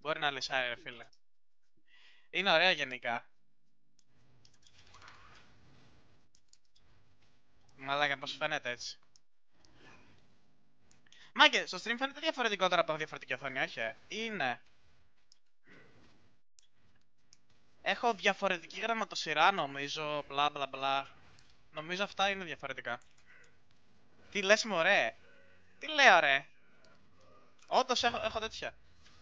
Μπορεί να λυσάει, ρε φίλε. Είναι ωραία γενικά. Μαλάκα, πώς φαίνεται έτσι. Μάγκε, στο stream φαίνεται διαφορετικότερα από διαφορετική οθόνη, όχι. Είναι. Έχω διαφορετική γραμματοσυρά, νομίζω. Μπλα μπλα μπλα. Νομίζω αυτά είναι διαφορετικά. Τι λες, μωρέ. Τι λέω, ρε. Όντως έχω τέτοια.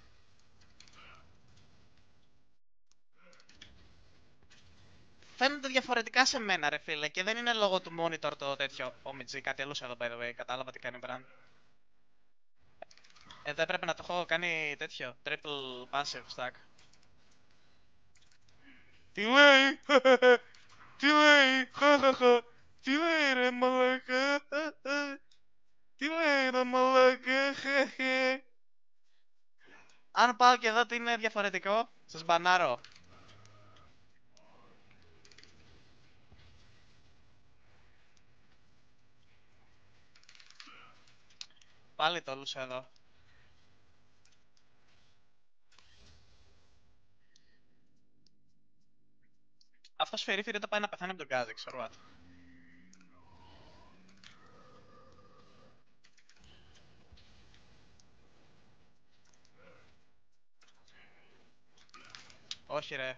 Φαίνονται διαφορετικά σε μένα, ρε φίλε. Και δεν είναι λόγω του monitor το τέτοιο. OMG, κάτι άλλο εδώ, by the way. Κατάλαβα τι κάνει brand. Εδώ έπρεπε να το έχω κάνει τέτοιο. Triple passive stack. Τι λέει, τι λέει, χαχαχα, τι λέει ρε μαλάκα, τι λέει ρε μαλάκα, χεχε. Αν πάω και εδώ τι είναι διαφορετικό, σας μπανάρω. Πάλι το λούσα εδώ. Αυτός φερήφερε όταν πάει να πεθάνει από τον γκάζι, ξέρω what. Όχι ρε.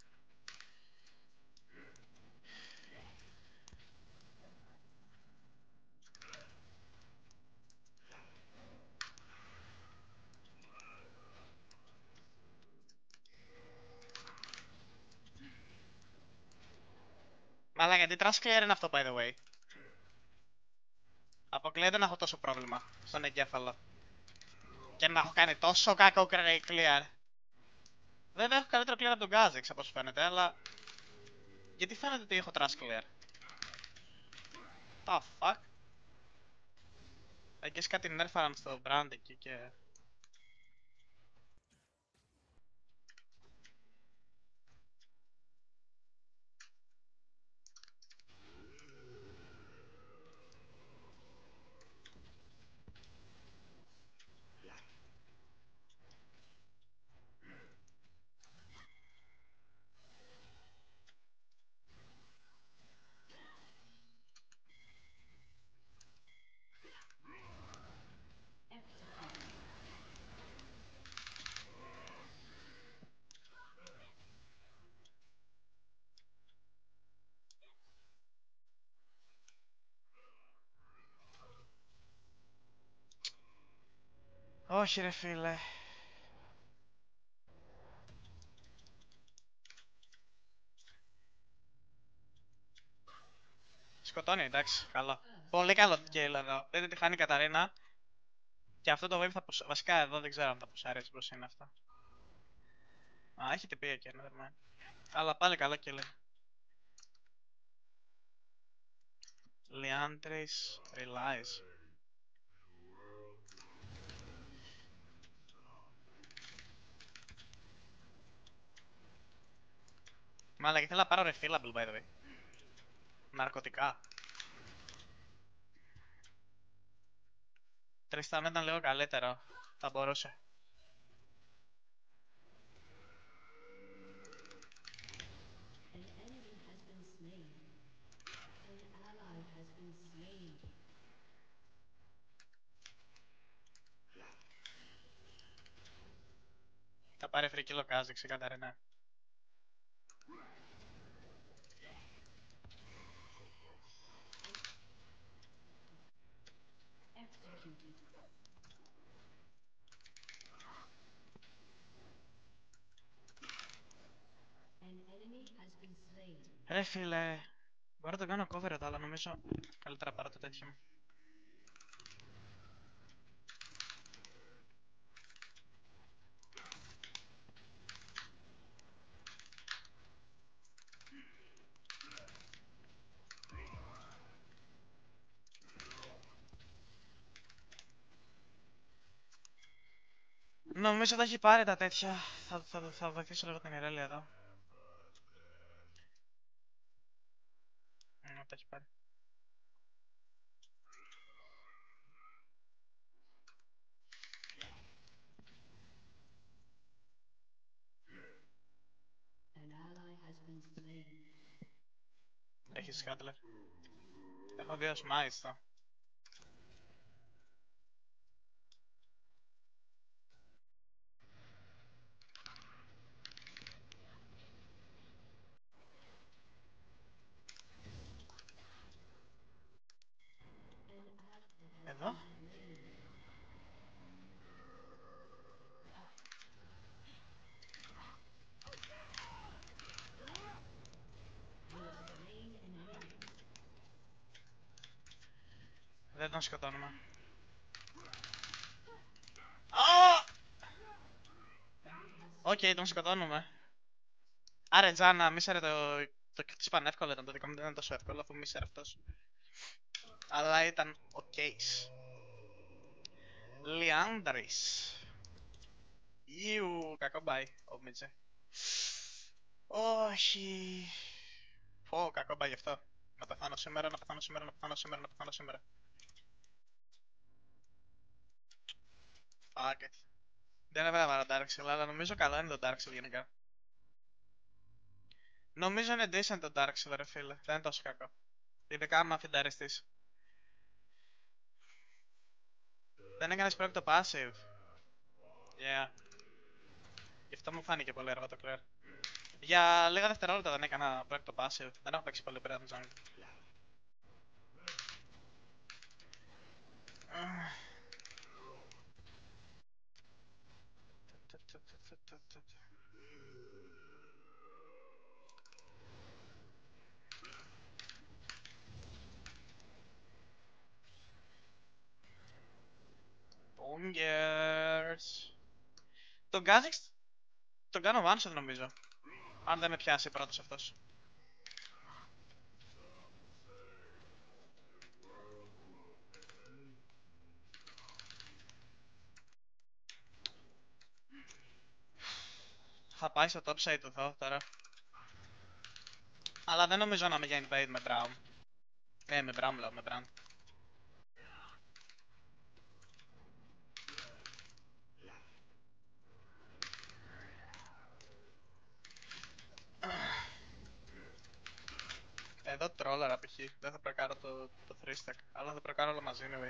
Μαλάκα, τι trash clear είναι αυτό, by the way. Αποκλείεται να έχω τόσο πρόβλημα στον εγκέφαλο. Και να έχω κάνει τόσο κακό clear. Βέβαια έχω καλύτερο clear από τον Γκάζεξ όπως φαίνεται, αλλά... Γιατί φαίνεται ότι έχω trash clear. The fuck. Εκεί κάτι nerfαραν στο brand εκεί και... Όχι ρε φίλε. Σκοτώνει, εντάξει, καλό. Πολύ καλό kill εδώ. Δείτε τι χάνει η Καταρίνα. Και αυτό το wave θα πουσ... Βασικά εδώ δεν ξέρω αν θα πουσάρει έτσι πως είναι αυτό. Α, έχει τυπεί εκεί, nevermind. Αλλά πάλι καλό kill. Leandris relies. Μάλλον ήθελα να πάρω refillable by the way. Ναρκωτικά. Τριστάν ήταν λίγο καλύτερο. Θα μπορούσε. Θα πάρει free kill ο Kazix η Καταρίνα. Ρε φίλε. Μπορώ να το κάνω cover εδώ, αλλά νομίζω καλύτερα πάρω το τέτοιο μου. Νομίζω θα έχει πάρει τα τέτοια. Θα βοηθήσω λίγο την Ιρέλη εδώ. Τα έχει πάρει. έχεις, Χάτλερ? Έχω δύο μάλιστα. Εδώ. Δεν τον σκοτώνουμε. Οκ, τον σκοτώνουμε. Άρα, Τζάνα, μίσερε το χτυπήσει πανεύκολο ήταν, το δικό μου δεν ήταν τόσο εύκολο αφού μίσερε αυτός. Αλλά ήταν οκ. Λιάνδρης. Ιου, κακό μπάει, ο Μίτσε. Όχι. Πω, κακό μπάει γι' αυτό. Να πεθάνω σήμερα, να πεθάνω σήμερα, να πεθάνω σήμερα, να πεθάνω σήμερα. Fuck it. Δεν έβαλα Dark Souls, αλλά νομίζω καλό είναι το Dark Souls γενικά. Νομίζω είναι decent το Dark Souls, ρε φίλε. Δεν είναι τόσο κακό. Ειδικά άμα αφινταριστείς. Δεν έκανες πρώτο το passive. Yeah. Γι' αυτό μου φάνηκε πολύ αργό το clear. Για λίγα δευτερόλεπτα δεν έκανα πρώτο το passive. Δεν έχω παίξει πολύ πέρα το jungle. Bongers. Τον Kha'Zix τον κάνω one shot νομίζω. Αν δεν με πιάσει πρώτος αυτός. Θα πάει στο top side του Thoth τώρα. Αλλά δεν νομίζω να με για invade με Braum. Με Braum λέω, με Braum. Εδώ τρόλαρα π.χ. Δεν θα προκάρω το 3 stack. Αλλά θα προκάρω όλα μαζί anyway.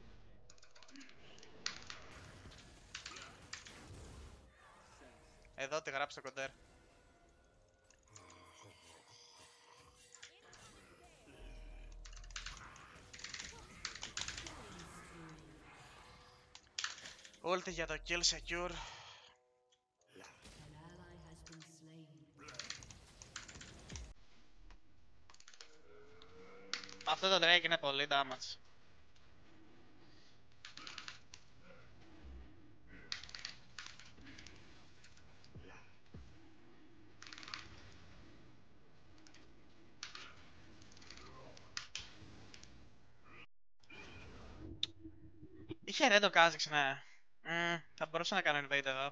Εδώ τη γράψω το κοντέρ. Ulti για το kill secure. Αυτό το Drake είναι πολύ damage. Είχε red ο Kha'Zix, ναι. Θα μπορούσα να κάνω invade εδώ.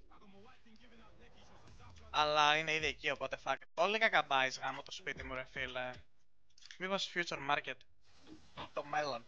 Αλλά είναι ήδη εκεί, οπότε fuck. Πολύ κακά buys γάμο το σπίτι μου, ρε φίλε. Μήπως future market. Το μέλλον.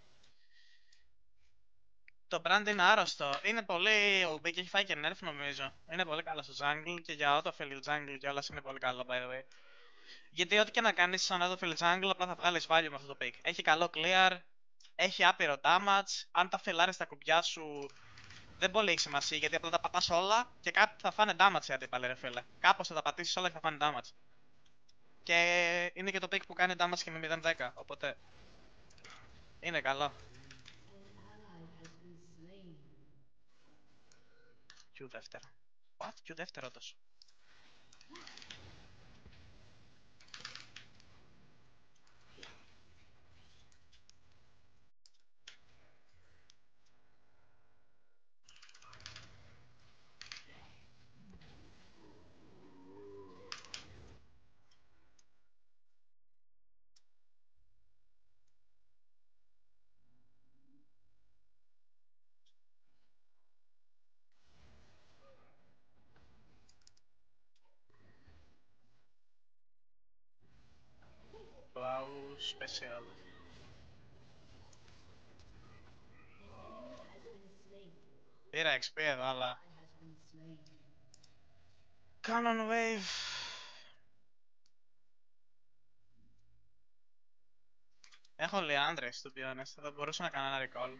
Το brand είναι άρρωστο. Είναι πολύ OB και έχει φάει και nerf νομίζω. Είναι πολύ καλό στο jungle και για autofill jungle και όλα είναι πολύ καλό by the way. Γιατί ό,τι και να κάνεις σαν autofill jungle απλά θα βγάλεις value με αυτό το pick. Έχει καλό clear, έχει άπειρο damage. Αν τα φελάρεις τα κουμπιά σου δεν πολύ έχει σημασία γιατί απλά τα πατάς όλα και κάτι θα φάνε damage οι αντίπαλοι ρε φίλε. Κάπως θα τα πατήσεις όλα και θα φάνε damage. Και είναι και το pick που κάνει damage και με 0-10, οπότε είναι καλό. Q δεύτερο. What? Q δεύτερο τόσο. Wow, special. Πήρα XP εδώ, αλλά... Cannon Wave. Έχω Liandry's, to be honest. Θα μπορούσα να κάνω ένα recall.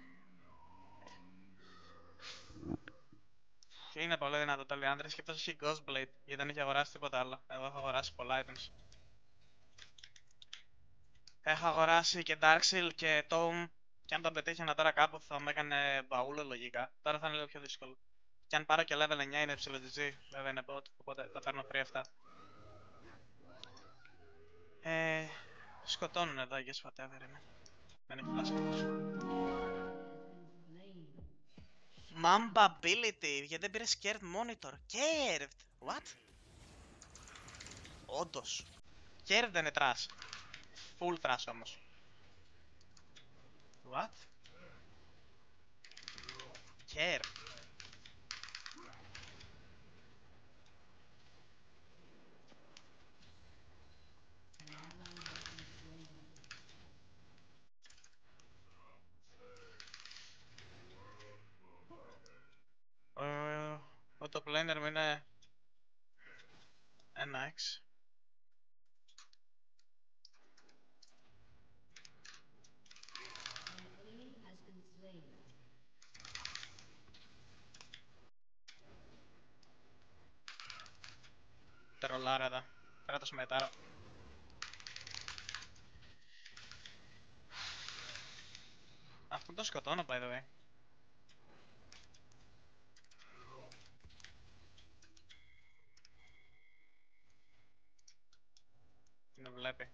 Και είναι πολύ δυνατό το Liandry's και αυτός έχει Ghostblade, γιατί δεν έχει αγοράσει τίποτα άλλο. Εγώ έχω αγοράσει πολλά items. Έχω αγοράσει και Darkseal και Tome. Και αν τον πετύχαινα τώρα κάπου θα μου έκανε μπαούλο λογικά. Τώρα θα είναι λίγο πιο δύσκολο. Και αν πάρω και level 9 είναι ψηλό GG, βέβαια είναι bot, οπότε θα παίρνω free 7. Σκοτώνουν εδώ, I guess whatever είναι. Δεν έχει φλάσκα. Mamba ability, γιατί δεν πήρε scared monitor. Scared! What? Όντως. Scared δεν είναι trash. Full trash όμως. What? Scared. Ο top laner μου είναι ένα X. Τρολάρα εδώ. Πρέπει να το συμμετάρω. Αυτό το σκοτώνω, by the way. Την βλέπει.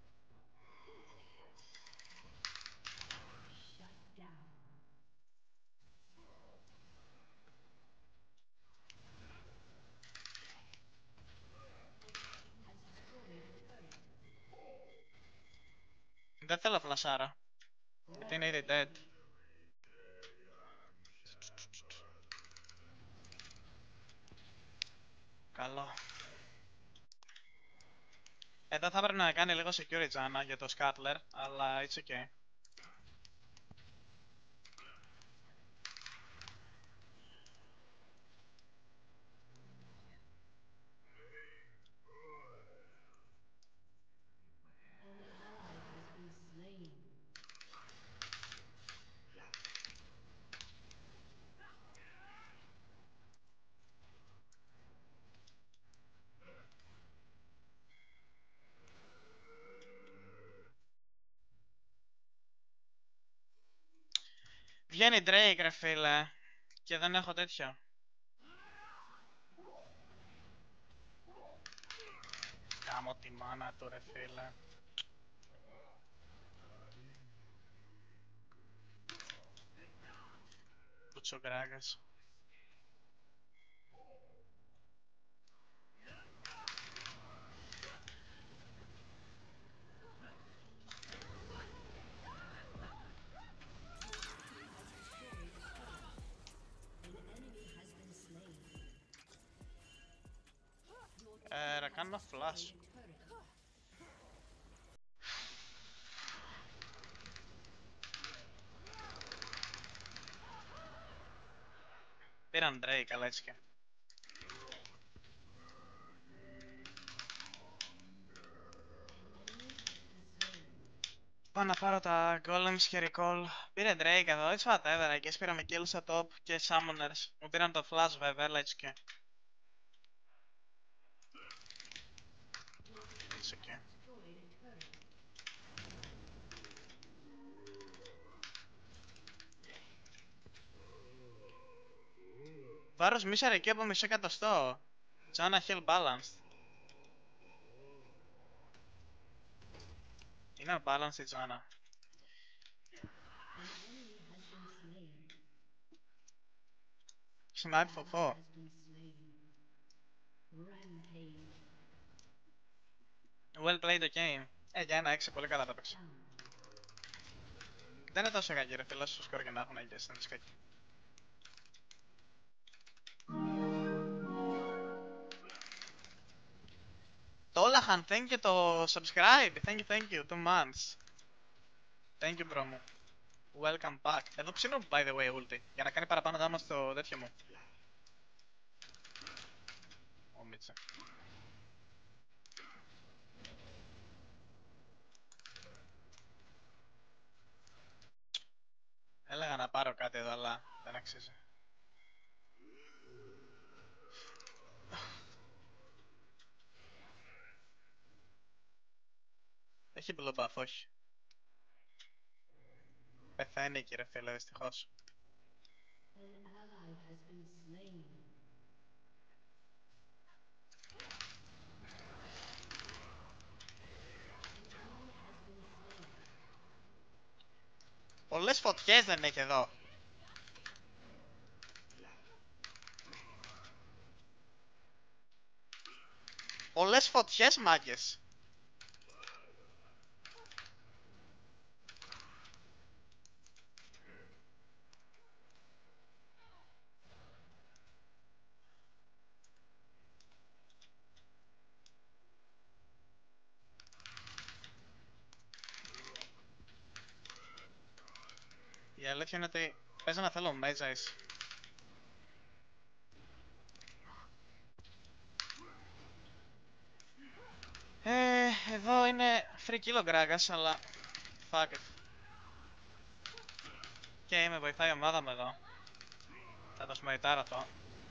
Δεν θέλω φλασάρα. Γιατί είναι ήδη dead. Καλό. Εδώ θα έπρεπε να κάνει λίγο security Janna για το Scuttler, αλλά it's okay. Βγαίνει Drake ρε φίλε. Και δεν έχω τέτοιο. Κάμω τη μάνα του ρε φίλε. Πουτσογκράκας. Να κάνω flash. Πήραν Drake, αλλά έτσι και. Πάω να πάρω τα golems και recall. Πήρε Drake εδώ, it's whatever, και πήραμε kills στο top και summoners. Μου πήραν το flash βέβαια, αλλά έτσι και. It's okay. Βάρος μίσαρε εκεί από μισό εκατοστό. Janna heal balanced. Είναι unbalanced η Janna. Snipe φοφό. Well played the game. Για ένα 6 πολύ καλά τα παίξα. Δεν είναι τόσο κακή ρε φίλε, όσο σκορ και να έχουν αγγίσει, δεν είναι κακή. Τόλαχαν, thank you το subscribe. Thank you, 2 months. Thank you bro μου. Welcome back. Εδώ ψήνω by the way ulti, για να κάνει παραπάνω damage στο τέτοιο μου. Ο Μίτσα. άξιζε. Έχει blue buff, όχι. Πεθαίνει εκεί ρε φίλε, δυστυχώς. Πολλές φωτιές δεν έχει εδώ. Πολλές φωτιές, μάγκες. Η αλήθεια είναι ότι παίζω να θέλω Magi. Εδώ είναι free kill ο Gragas, αλλά fuck it. Και με βοηθάει η ομάδα μου εδώ. Θα το σμαϊτάρω αυτό.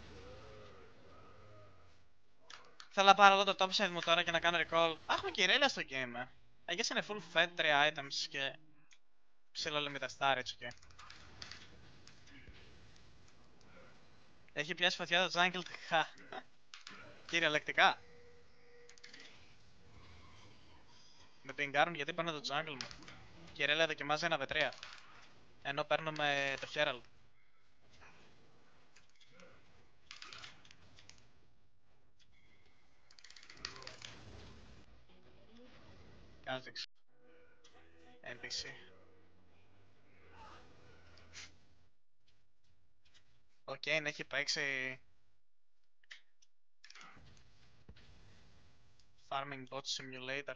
Θέλω να πάρω εδώ το top save μου τώρα και να κάνω recall. Έχουμε και Irelia στο game. I guess είναι full fed 3 items και ψηλό limit star, έτσι και. Έχει πιάσει φωτιά το jungle, χα. Κυριολεκτικά. Με πιγκάρουν γιατί παίρνω το jungle μου. Και η Irelia δοκιμάζει ένα v3. Ενώ παίρνουμε το Herald. Kha'Zix. NPC. Ο Kane έχει παίξει Farming Bot Simulator.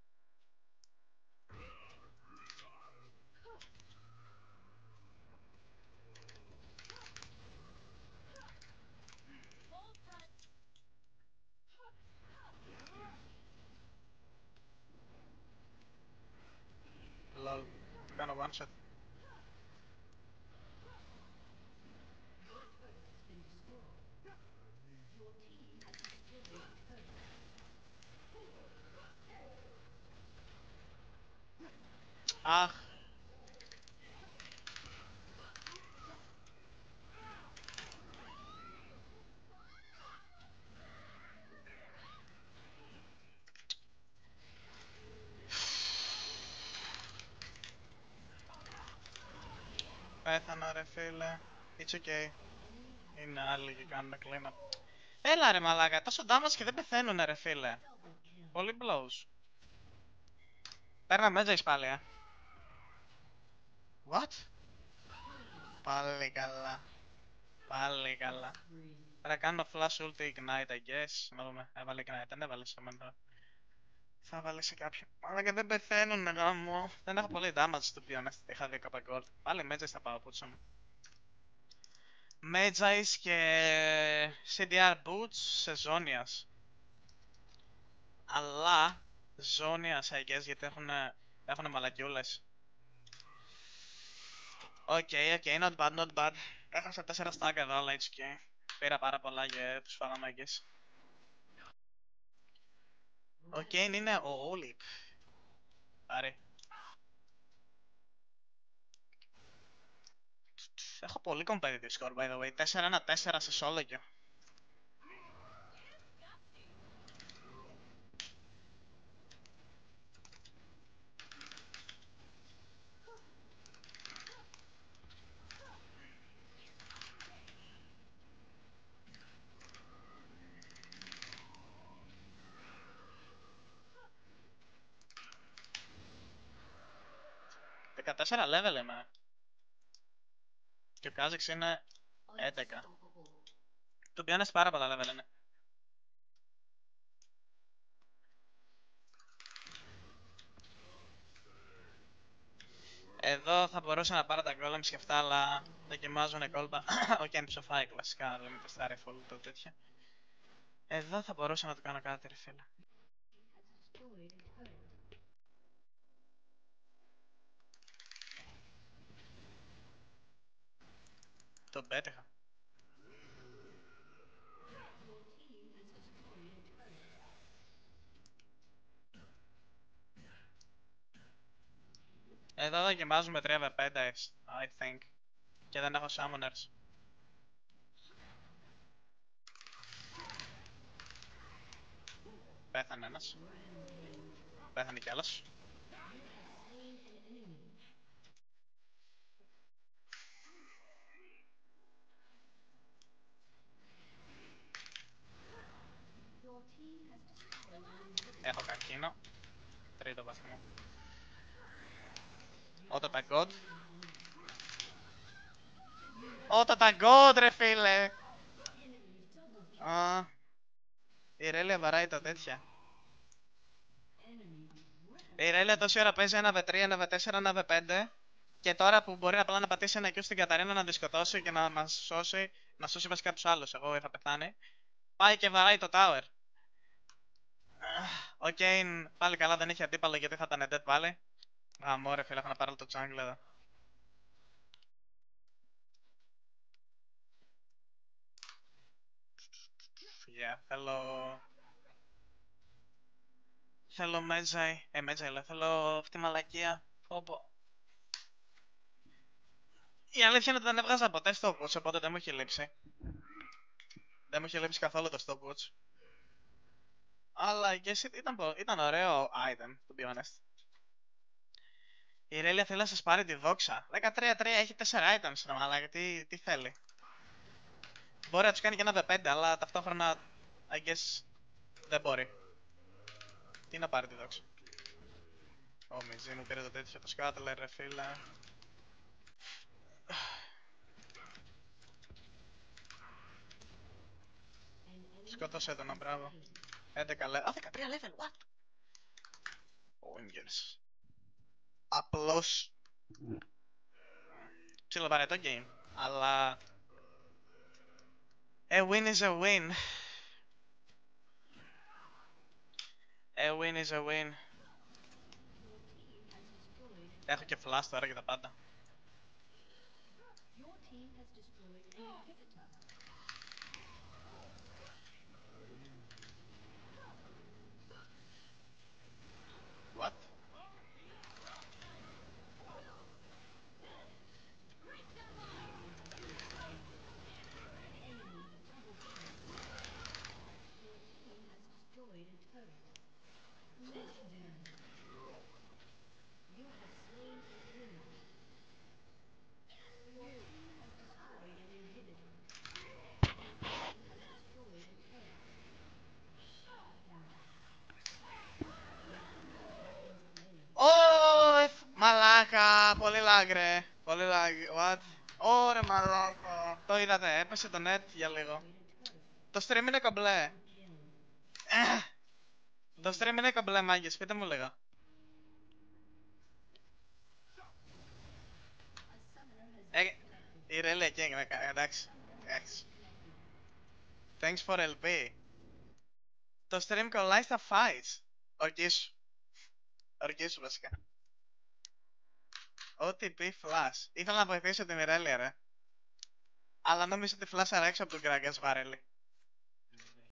Lol. Το κάνω one shot. Αχ. Πέθανα ρε φίλε. It's okay. Είναι άλλοι και κάνουν clean up. Έλα ρε μαλάκα, τόσο damage και δεν πεθαίνουνε ρε φίλε. Πολύ blows. Παίρνα μέτζα πάλι, What? Πάλι καλά. Πάλι καλά. Πρέπει να κάνω flash ulti ignite, I guess. Να δούμε. Έβαλε ignite, δεν έβαλε σε μένα. Θα βάλει σε κάποιον. Αλλά και δεν πεθαίνουν, γάμο. Δεν έχω πολύ damage to be honest. Είχα 2 κάπα gold. Πάλι Magi θα πάω, πούτσο μου. Magi και CDR boots σε Zonias. Αλλά Zonias, I guess, γιατί έχουν μαλακιούλες. Οκ, not bad, not bad. Έχασα 4 stack εδώ, αλλά έτσι και πήρα πάρα πολλά και τους φάγαμε, I guess. Ο Kane είναι ο Olip. Πάρε. Έχω πολύ competitive score, by the way. 4-1-4 σε solo queue. Δεκατέσσερα level είμαι. Και ο Kha'Zix είναι 11. Του πιάνεις πάρα πολλά level είναι. Εδώ θα μπορούσα να πάρω τα golems και αυτά, αλλά δοκιμάζουνε κόλπα. Ο Ken ψοφάει κλασικά, λέμε τα στα full το τέτοια. Εδώ θα μπορούσα να το κάνω κάτι ρε φίλε. Το πέτυχα. Εδώ δοκιμάζουμε 3v5, I think. Και δεν έχω summoners. Πέθανε ένας. Πέθανε κι άλλος. Έχω καρκίνο. Τρίτο βαθμό. Όταν τα god. Όταν τα god ρε φίλε. Η Ρέλια βαράει τα τέτοια. Η Ρέλια τόση ώρα παίζει 1v3, 1v4, 1v5. Και τώρα που μπορεί απλά να πατήσει ένα Q στην Καταρίνα να τη σκοτώσει και να μας σώσει. Να σώσει βασικά τους άλλους, εγώ θα πεθάνει. Πάει και βαράει το tower. Ο Kane πάλι καλά δεν είχε αντίπαλο γιατί θα ήταν dead πάλι. Μωρέ φίλε, έχω να πάρω το jungle εδώ. Yeah, θέλω Μέτζαϊ. Μέτζαϊ λέω, θέλω αυτή τη μαλακία. Φόμπο. Η αλήθεια είναι ότι δεν έβγαζα ποτέ stopwatch, οπότε δεν μου έχει λείψει. Δεν μου είχε λείψει καθόλου το stopwatch. Αλλά και ήταν ωραίο item, to be honest. Η Ρέλια θέλει να σας πάρει τη δόξα. 13-3 έχει 4 items, ρε μαλάκα, τι θέλει. Μπορεί να τους κάνει και ένα V5, αλλά ταυτόχρονα, I guess, δεν μπορεί. Τι να πάρει τη δόξα. Ω, Μιτζή μου πήρε το τέτοιο, το σκάτλερ, ρε φίλε. Σκότωσε τον, μπράβο. 11 level. 13 level, what? Wingers. Απλώς ψιλοβαρετό game, αλλά a win is a win. A win is a win. Έχω και flash τώρα και τα πάντα. What? Μαλάκα, πολύ lag ρε. Πολύ lag, what? Ωρε μαλάκα. Το είδατε, έπεσε το net για λίγο. Το stream είναι κομπλέ. Το stream είναι κομπλέ, μάγκες, πείτε μου λίγα. Η Ρέλια King, εντάξει. Thanks for LP. Το stream κολλάει στα fights. Ορκίσου. Ορκίσου βασικά. OTP flash. Ήθελα να βοηθήσω την Ρέλια ρε. Αλλά νόμιζα ότι flash έξω από τον Gragas Βαρέλη.